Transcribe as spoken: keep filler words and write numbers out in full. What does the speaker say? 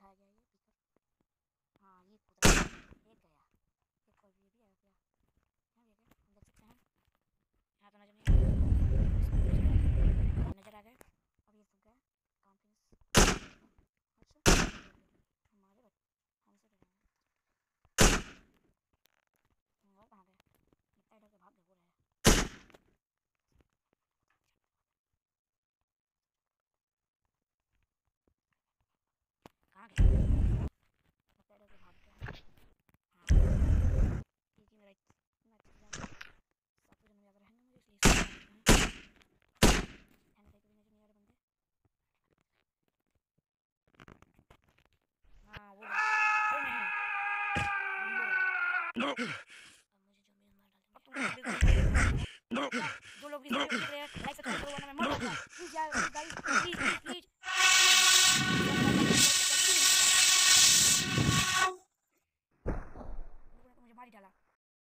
उठाया गया ये पीकर। हाँ ये कूदा एक गया, एक और ये भी आया गया। यहाँ भी गया, हम देख सकते हैं। यहाँ तो नजर नहीं नजर आ गए। अब ये सब गए काम फिनिश। अच्छा हमारे हमसे डरे हैं वो कहाँ गए? इतना डर के भाग गए वो रहे। कहाँ गए? इतना डर के भाग गया। हाँ ये कि मेरा इतना अच्छे से जाना सातों जन्म याद रहेंगे मुझे, इसलिए इसको हैं। है ना कभी नजर नहीं आ रहे बंदे। हाँ वो अब मुझे जो मार डालेंगे। जो लोग भी